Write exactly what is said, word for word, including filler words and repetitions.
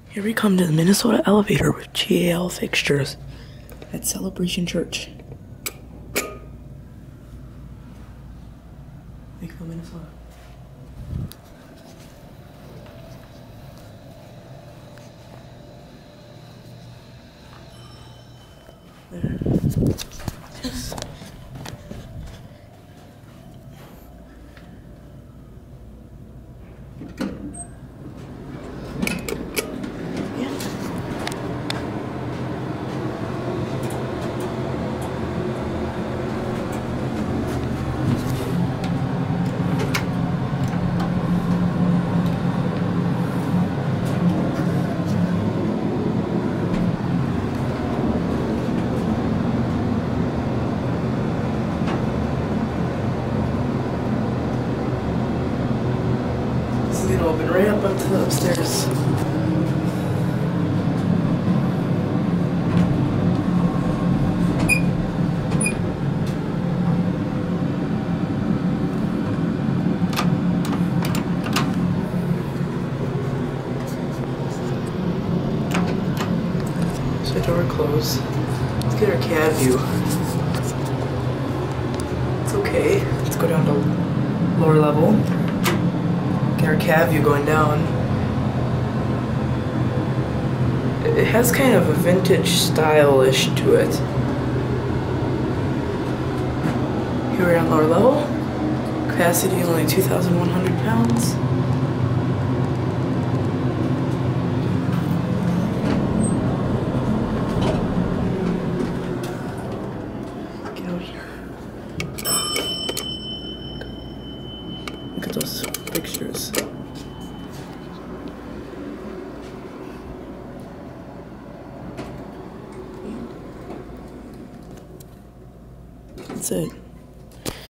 Here we come to the Minnesota elevator with G A L fixtures at Celebration Church. Lakeville, Minnesota. There. Yes. This is gonna open right up onto the upstairs. So the door closed. Let's get our cab view. It's okay. Let's go down to lower level. Get our cab view going down. It has kind of a vintage style-ish to it. Here we're on lower level. Capacity only two thousand one hundred pounds. Get out here. Look at those fixtures. That's it.